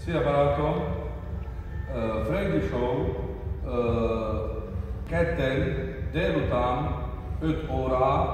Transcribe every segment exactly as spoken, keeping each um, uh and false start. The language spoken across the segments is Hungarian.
Szia barátom! Uh, Freddy Show uh, kedden délután öt óra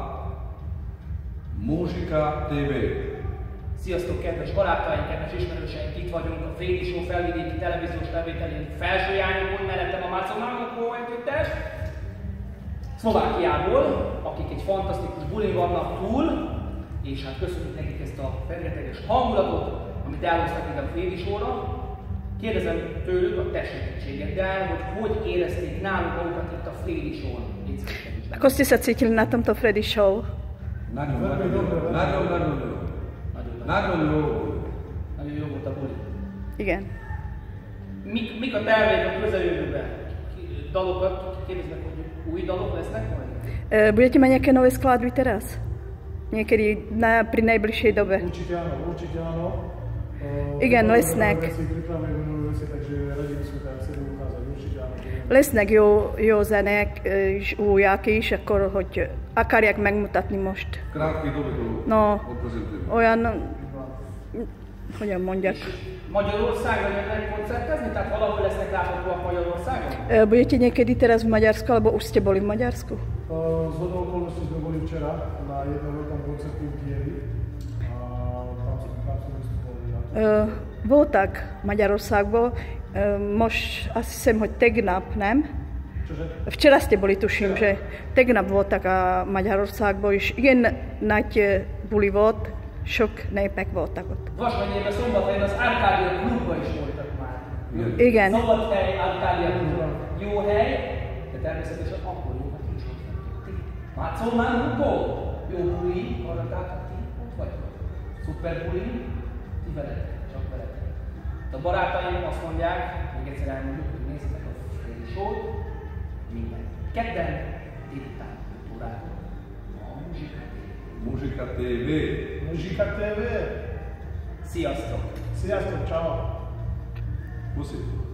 Muzsika té vé. Sziasztok, kedves barátaink, kedves ismerőseink! Itt vagyunk a Freddy Show felvidéki televíziós levételén Felsőjányogon, mellettem a Mácománkó együttes, Szlovákiából, akik egy fantasztikus bulin vannak túl, és hát köszönjük nekik ezt a fergeteges hangulatot, amit elhoztak ide a Freddy Show-ra. Kérdezem tőlük a te segítségeddel, hogy hogy érezték náluk magukat itt a Freddy Show-on. Ako ste sa cítili na tomto Freddy Show? Nagyon, nagyon jó. Nagyon, nagyon jó. Nagyon jó. Nagyon jó volt a buli. Igen. Mik, mik a terveid a közeljövőben? Dalokat, kérdeznek, hogy új dalok lesznek majd? E, budete mať nejaké nové skladby teraz? Niekedy na, pri najbližšej dobe? Určite áno, určite áno. Igen, lesznek. Lesznek jó, jó zenék és újak is, akkor hogy akarják megmutatni most. No, olyan, hogyan mondjak. Magyarországon jönnek koncertezni? Tehát valahol lesznek láthatóak Magyarországon? Budete niekedy teraz v Maďarsku, alebo už ste boli v Maďarsku? Z hodou okolností sme boli včera na jednom veľkom koncertu v Kijevi a tam som tam som vystupovali na to. Voltak Magyarországból, most azt hiszem, hogy tegnap, nem? Včera ste boli, tuším, že tegnap voltak a Magyarországból is. Igen nagy buli volt, sok népek voltak ott. Vas megyében Szombathelyen az Arkádia klubban is voltak már. Igen. Szombathely, Arkádia klubban. Jó hely, de természetesen akkor jókat is ott vagytok ti. Mácolmánkó, jó buli, maradtátok ti, ott vagytok. Szuper buli, ti veletek, csak veletek. A barátaim azt mondják, még egyszer elmondjuk, hogy nézzétek a Freddy Show-t, minden kedden, délután öt órától a Muzsika té vé. Muzsika té vé. Muzsika té vé. Sziasztok! Sziasztok, ciao. Puszi.